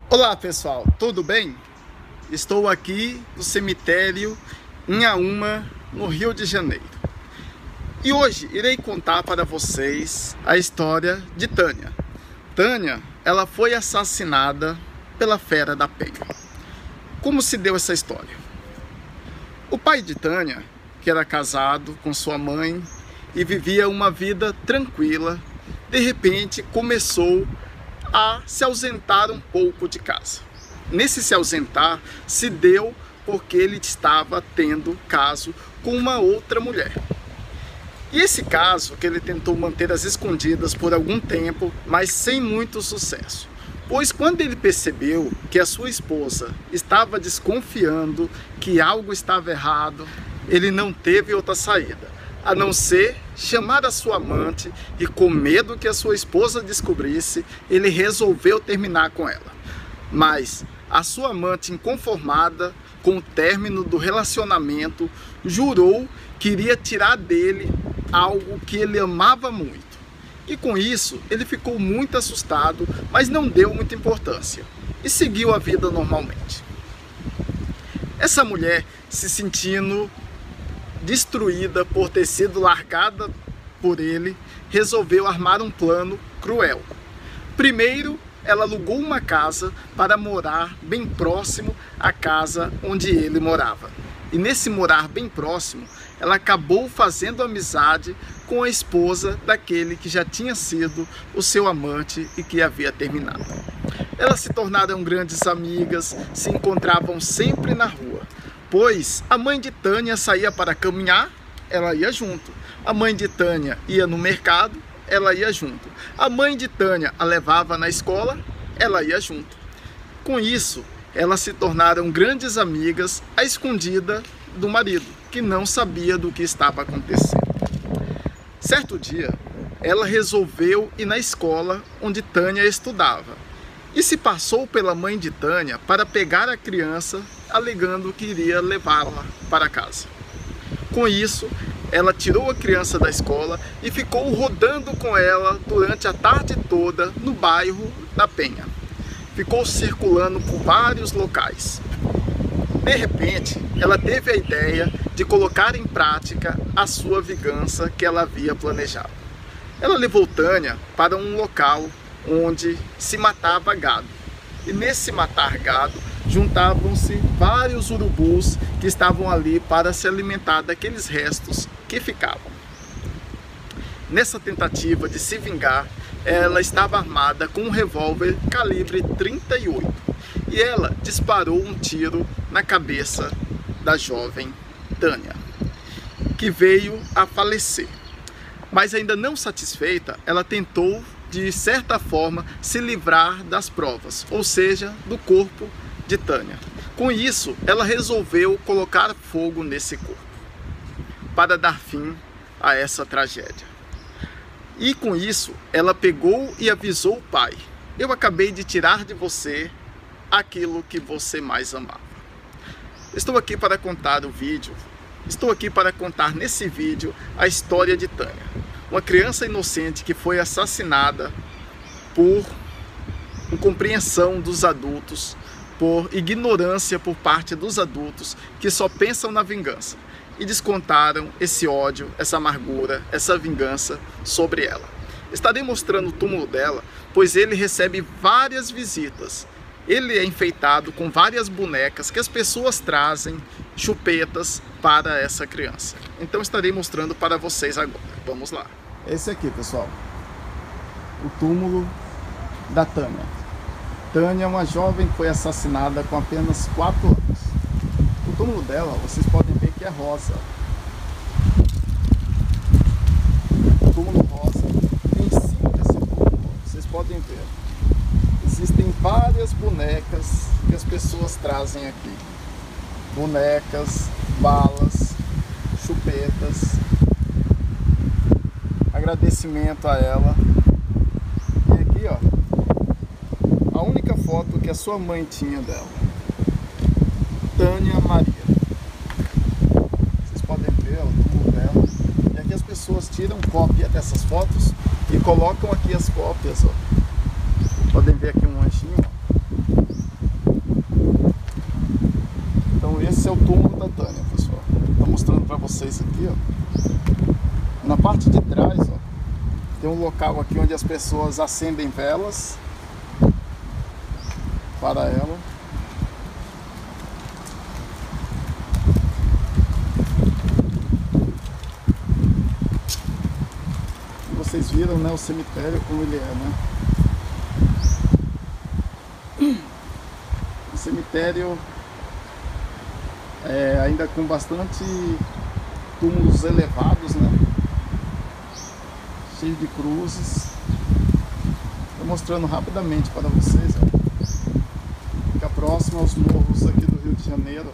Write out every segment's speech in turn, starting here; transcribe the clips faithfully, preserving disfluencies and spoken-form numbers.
Olá pessoal, tudo bem? Estou aqui no cemitério Inhaúma, no Rio de Janeiro. E hoje irei contar para vocês a história de Tânia. Tânia, ela foi assassinada pela Fera da Penha. Como se deu essa história? O pai de Tânia, que era casado com sua mãe e vivia uma vida tranquila, de repente começou a se ausentar um pouco de casa. Nesse se ausentar se deu porque ele estava tendo caso com uma outra mulher. E esse caso que ele tentou manter às escondidas por algum tempo, mas sem muito sucesso. Pois quando ele percebeu que a sua esposa estava desconfiando que algo estava errado, ele não teve outra saída, a não ser chamar a sua amante e, com medo que a sua esposa descobrisse, ele resolveu terminar com ela. Mas a sua amante, inconformada com o término do relacionamento, jurou que iria tirar dele algo que ele amava muito. E com isso, ele ficou muito assustado, mas não deu muita importância e seguiu a vida normalmente. Essa mulher, se sentindo destruída por ter sido largada por ele, resolveu armar um plano cruel. Primeiro, ela alugou uma casa para morar bem próximo à casa onde ele morava. E nesse morar bem próximo, ela acabou fazendo amizade com a esposa daquele que já tinha sido o seu amante e que havia terminado. Elas se tornaram grandes amigas, se encontravam sempre na rua. Pois a mãe de Tânia saía para caminhar, ela ia junto. A mãe de Tânia ia no mercado, ela ia junto. A mãe de Tânia a levava na escola, ela ia junto. Com isso, elas se tornaram grandes amigas à escondida do marido, que não sabia do que estava acontecendo. Certo dia, ela resolveu ir na escola onde Tânia estudava e se passou pela mãe de Tânia para pegar a criança, alegando que iria levá-la para casa. Com isso, ela tirou a criança da escola e ficou rodando com ela durante a tarde toda no bairro da Penha. Ficou circulando por vários locais. De repente, ela teve a ideia de colocar em prática a sua vingança que ela havia planejado. Ela levou Tânia para um local onde se matava gado. E nesse matar gado, juntavam-se vários urubus que estavam ali para se alimentar daqueles restos que ficavam. Nessa tentativa de se vingar, ela estava armada com um revólver calibre trinta e oito e ela disparou um tiro na cabeça da jovem Tânia, que veio a falecer. Mas ainda não satisfeita, ela tentou de certa forma se livrar das provas, ou seja, do corpo de Tânia. Com isso, ela resolveu colocar fogo nesse corpo para dar fim a essa tragédia. E com isso, ela pegou e avisou o pai: eu acabei de tirar de você aquilo que você mais amava. Estou aqui para contar o vídeo, estou aqui para contar nesse vídeo a história de Tânia, uma criança inocente que foi assassinada por incompreensão dos adultos, por ignorância por parte dos adultos que só pensam na vingança e descontaram esse ódio, essa amargura, essa vingança sobre ela. Estarei mostrando o túmulo dela, pois ele recebe várias visitas. Ele é enfeitado com várias bonecas que as pessoas trazem, chupetas, para essa criança. Então estarei mostrando para vocês agora. Vamos lá. Esse aqui, pessoal, o túmulo da Tânia. Tânia é uma jovem que foi assassinada com apenas quatro anos. O túmulo dela, vocês podem ver que é rosa. O túmulo rosa. Em cima desse túmulo, vocês podem ver, existem várias bonecas que as pessoas trazem aqui. Bonecas, balas, chupetas. Agradecimento a ela. E aqui, ó, a única foto que a sua mãe tinha dela, Tânia Maria. Vocês podem ver ó, o túmulo dela. E aqui as pessoas tiram cópia dessas fotos e colocam aqui as cópias, ó. Podem ver aqui um anjinho, ó. Tânia, pessoal. Estou mostrando para vocês aqui, ó. Na parte de trás, ó, tem um local aqui onde as pessoas acendem velas para ela. Vocês viram, né, o cemitério como ele é, né? O cemitério é ainda com bastante túmulos elevados, né? Cheio de cruzes. Estou mostrando rapidamente para vocês, ó. Fica próximo aos morros aqui do Rio de Janeiro.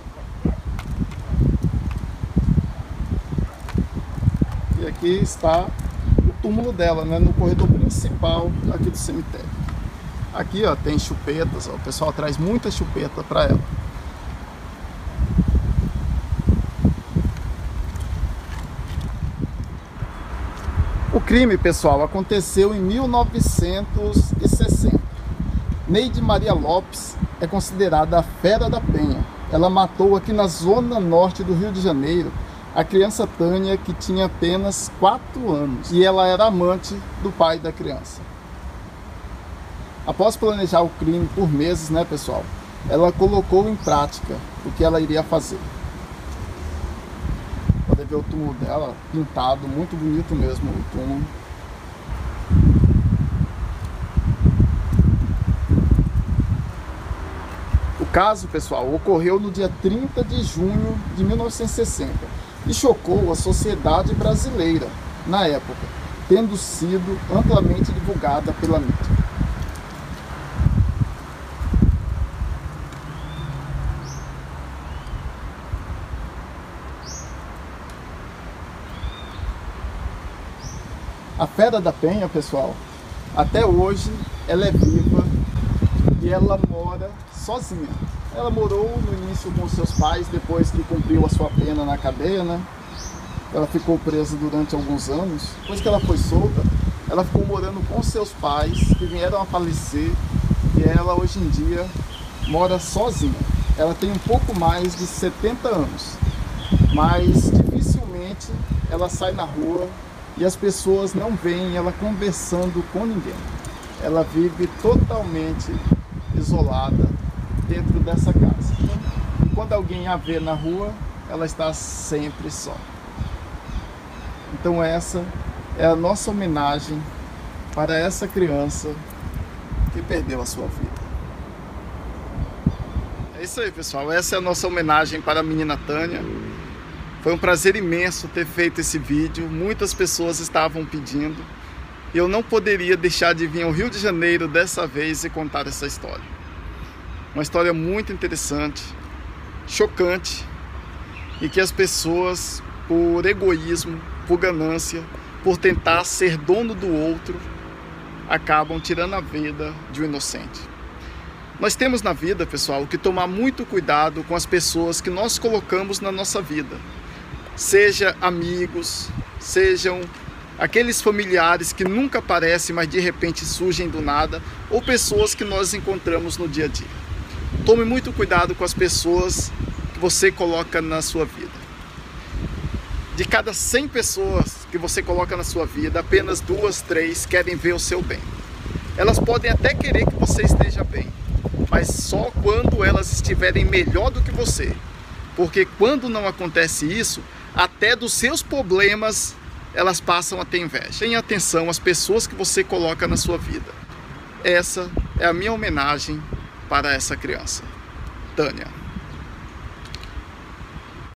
E aqui está o túmulo dela, né, no corredor principal aqui do cemitério. Aqui, ó, tem chupetas, ó, o pessoal traz muita chupeta para ela. O crime, pessoal, aconteceu em mil novecentos e sessenta. Neide Maria Lopes é considerada a fera da Penha. Ela matou aqui na zona norte do Rio de Janeiro a criança Tânia, que tinha apenas quatro anos, e ela era amante do pai da criança. Após planejar o crime por meses, né, pessoal, ela colocou em prática o que ela iria fazer. Pode ver o túmulo dela pintado, muito bonito mesmo o túmulo. O caso, pessoal, ocorreu no dia trinta de junho de mil novecentos e sessenta. E chocou a sociedade brasileira na época, tendo sido amplamente divulgada pela mídia. A fera da Penha, pessoal, até hoje ela é viva e ela mora sozinha. Ela morou no início com seus pais, depois que cumpriu a sua pena na cadeia, né? Ela ficou presa durante alguns anos. Depois que ela foi solta, ela ficou morando com seus pais, que vieram a falecer, e ela hoje em dia mora sozinha. Ela tem um pouco mais de setenta anos, mas dificilmente ela sai na rua e as pessoas não veem ela conversando com ninguém. Ela vive totalmente isolada dentro dessa casa. E quando alguém a vê na rua, ela está sempre só. Então essa é a nossa homenagem para essa criança que perdeu a sua vida. É isso aí, pessoal. Essa é a nossa homenagem para a menina Tânia. Foi um prazer imenso ter feito esse vídeo. Muitas pessoas estavam pedindo. E eu não poderia deixar de vir ao Rio de Janeiro dessa vez e contar essa história. Uma história muito interessante, chocante, e que as pessoas, por egoísmo, por ganância, por tentar ser dono do outro, acabam tirando a vida de um inocente. Nós temos na vida, pessoal, que tomar muito cuidado com as pessoas que nós colocamos na nossa vida. Seja amigos, sejam aqueles familiares que nunca aparecem, mas de repente surgem do nada, ou pessoas que nós encontramos no dia a dia. Tome muito cuidado com as pessoas que você coloca na sua vida. De cada cem pessoas que você coloca na sua vida, apenas duas, três querem ver o seu bem. Elas podem até querer que você esteja bem, mas só quando elas estiverem melhor do que você. Porque quando não acontece isso, até dos seus problemas elas passam a ter inveja. Tenha atenção às pessoas que você coloca na sua vida. Essa é a minha homenagem para essa criança, Tânia.